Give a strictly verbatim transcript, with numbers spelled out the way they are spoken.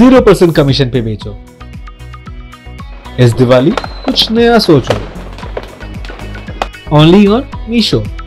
Zero percent commission पे बेचो। इस दिवाली कुछ नया सोचो। Only on Meesho.